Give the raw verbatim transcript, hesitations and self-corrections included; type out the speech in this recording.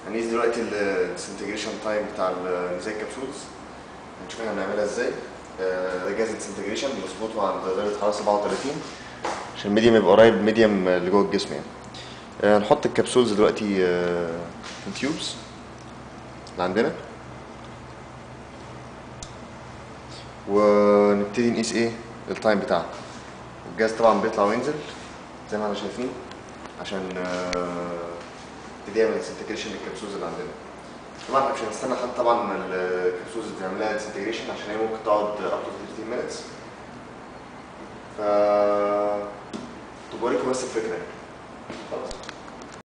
هنقيس دلوقتي الديسنتجريشن تايم بتاع زي الكبسولز. هنشوف احنا هنعملها ازاي. ده جهاز الديسنتجريشن بنظبطه عند درجه حراره سبعة وتلاتين عشان الميديم يبقى قريب ميديم اللي جوه الجسم يعني. هنحط الكبسولز دلوقتي في التيوبس اللي عندنا، ونبتدي نقيس ايه التايم بتاعها. الجهاز طبعا بيطلع وينزل زي ما احنا شايفين عشان نبتدي نعمل ديسنتجريشن للكبسولز اللي عندنا. طبعا احنا مش هنستنى لحد طبعا ما الكبسولز تعمل لها ديسنتجريشن عشان هي ممكن تقعد up to ثلاثين minutes. ف تبقى بس الفكره يعني. خلاص.